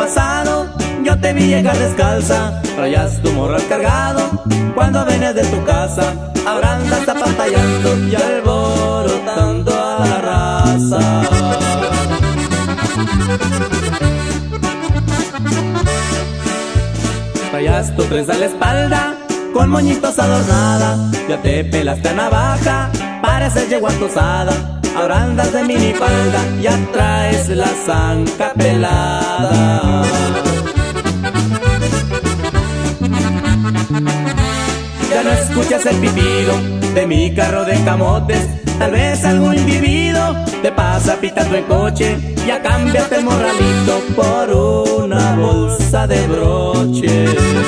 pasado yo te vi llegar descalza, traías tu morral cargado cuando venías de tu casa. Ahora andas apantallando y alborotando a la raza. Traías tu trenza a la espalda con moñitos adornada, ya te pelaste a navaja, pareces yegua tosada. Ahora andas de minifalda, ya traes la zanca pelada. Ya no escuchas el pitido de mi carro de camotes. Tal vez algún individuo te pasa pitando en coche. Ya cambiaste el morralito por una bolsa de broche.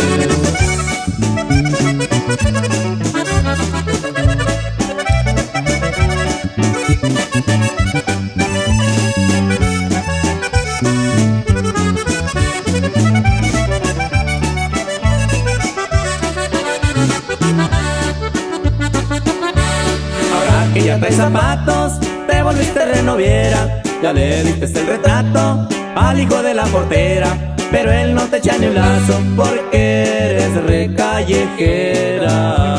Ahora que ya traes zapatos, te volviste renoviera. Ya le diste el retrato al hijo de la portera, pero él no te echa ni un lazo porque eres recallejera.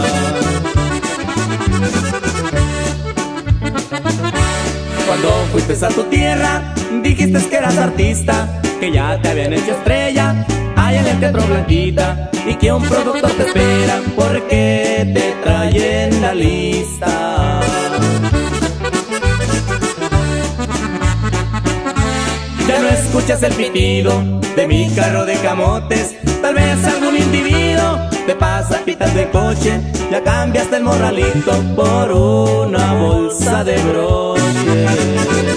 Cuando fuiste a tu tierra, dijiste que eras artista, que ya te habían hecho estrella allá en el teatro Blanquita, y que un productor te espera porque te trae en la lista. Ya no escuchas el pitido de mi carro de camotes. Tal vez algún individuo te pasa pitando de coche. Ya cambiaste el morralito por una bolsa de broche.